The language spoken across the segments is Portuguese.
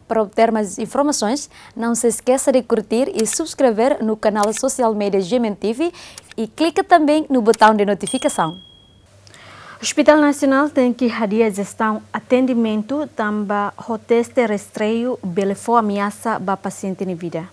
Para obter mais informações, não se esqueça de curtir e subscrever no canal social media GMN TV e clique também no botão de notificação. O Hospital Nacional tem que hadia gestão atendimento também o teste rastreio belefo ameaça para paciente em vida.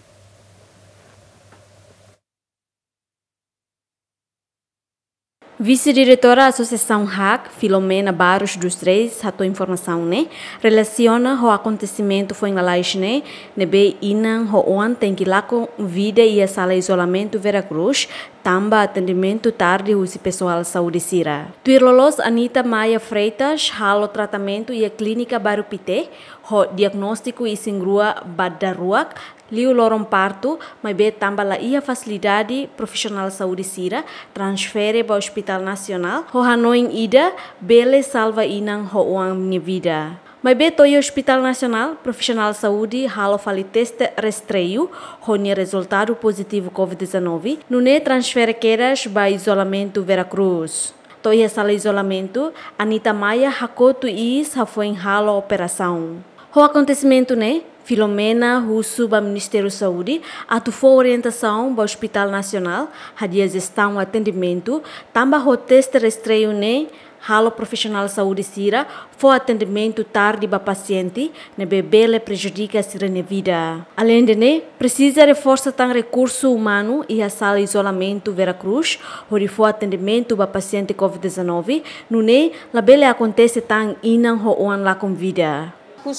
Vice-diretora da Associação HAC, Filomena Barros dos Reis, hatou informação, relaciona o acontecimento foi em Laixne, nebe inan o ontem que lá com vida e a sala de isolamento Veracruz, também atendimento tarde o pessoal de saúde sira. Tuirlolos Anita Maia Freitas, halo tratamento e a clínica Barupité, o diagnóstico e singrua Badaruak, liu loron parto, mas be também lá ia facilidade profissional de saúde sira, transfere para o Hospital Nacional, o Hanoi ida, bele salva inang ho uang minha vida. Mas be toyo Hospital Nacional, profissional de saúde, halo fali teste rastreio, honha resultado positivo COVID-19, nune transfere quedas para isolamento Veracruz. Toyo sala de isolamento, Anita Maia hakotu is foi em halo operação. O acontecimento, Filomena, Russo, para o Ministério da Saúde, atufou orientação para o Hospital Nacional, hadia gestão atendimento, também o teste rastreio, halo profissional de saúde sira, foi atendimento tarde para paciente, bebê prejudica a sira vida. Além de precisa reforçar o recurso humano e a sala de isolamento Veracruz, onde foi atendimento para paciente COVID-19, a bele acontece tão inang ho lá com vida.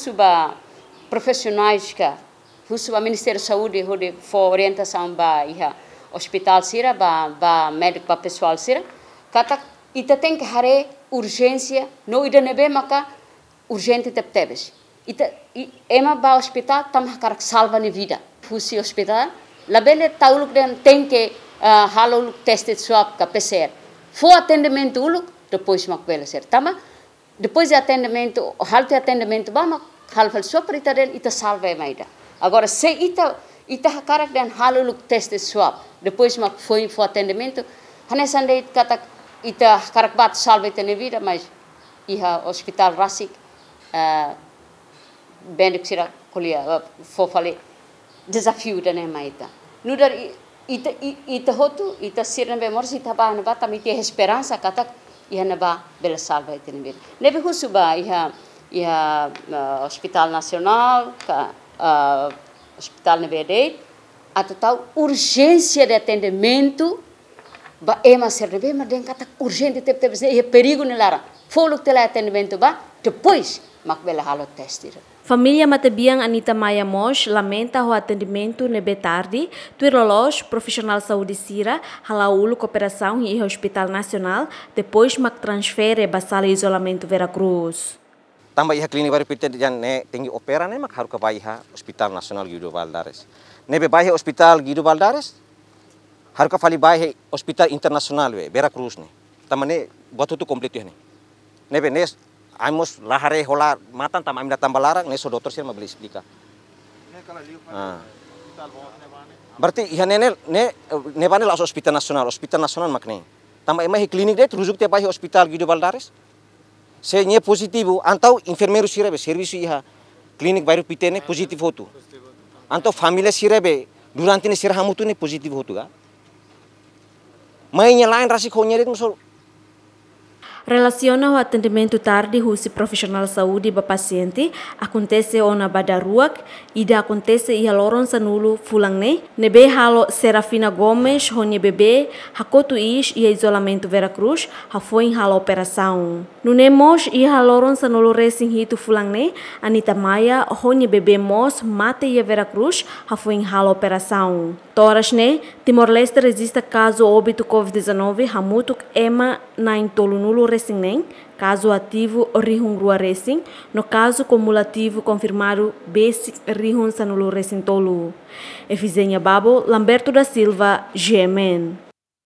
Profissionais que o Ministério da Saúde onde foi orientação para o hospital sira, para médico, para pessoal sira, kata ita tem que hare urgência, não ida nebe maka urgente tebes. Ita ema ba hospital tam karak salva ni vida. Fusi hospital, labele tauluk den tem que halo teste swab ka PCR. Fo atendimento uluk depois makbela ser. Tama depois de atendimento, halte atendimento ba halfal swab ita salva emaida. Agora se ita karak den halo teste swab, depois mak foi atendimento, hanesande kata ita karak bat salva ita na vida, mas iha hospital rasik bendik sira kolia fofale desafio da maita. Nudar ita hotu ita sira be morsi ita ba na bata miti esperança kata iha na ba bela salva ita na vida. Nebe husuba iha Hospital Nacional, Hospital Nevedei, a total urgência de atendimento, ba ema serve, mas den kata urgente teve perigo nelara. Follow tele atendimento ba, depois makbela halo teste. Família Matabiang Anita Maia Mosh lamenta o atendimento nebe tarde, tuirlolos profissional de saúde sira, halaulu cooperação e Hospital Nacional, depois mak transfere para sala de isolamento Veracruz. Tambah iha klinik baru pita jan tinggi opera mak haru ka baiha Hospital Nasional Guido Valadares. Nebe baiha Hospital Guido Valadares haru ka fali baiha Hospital Internasional Veracruz Tamane batu tu komplit ne. Nebe nes amos lahare hola matan tam amda tambalarang neso dokter sir mabeli explica. Berarti iha ne bane la Hospital Nasional makne. Tambah emah klinik det rujuk te baiha Hospital Guido Valadares. Se nye positivo, antau enfermeiro sirebe serviço iha klinik baru pitene positivo hotu. Antau família sirebe durante ne sirha mutu ne positivo hotu ga. Mai nya lain rasi khonye no Relaciona o atendimento tarde husi profissional de saúde para paciente acontece ona Badaruak e acontece e loron sanulu fulangne nebe halo Serafina Gomes honye bebê hakotu is e isolamento Veracruz ha foi em halo operação nunemos e haloron sanulu racing hitu fulangne Anita Maia honye bebê mos mate e Veracruz ha foi em halo operação toras Timor-Leste resiste caso óbito COVID-19 hamutuk ema na intolunulo Racing, caso ativo Rihungrua Racing, no caso cumulativo confirmado Basic Rihun Sanulo Racing Tolu. Efizenha Babo, Lamberto da Silva, GMN.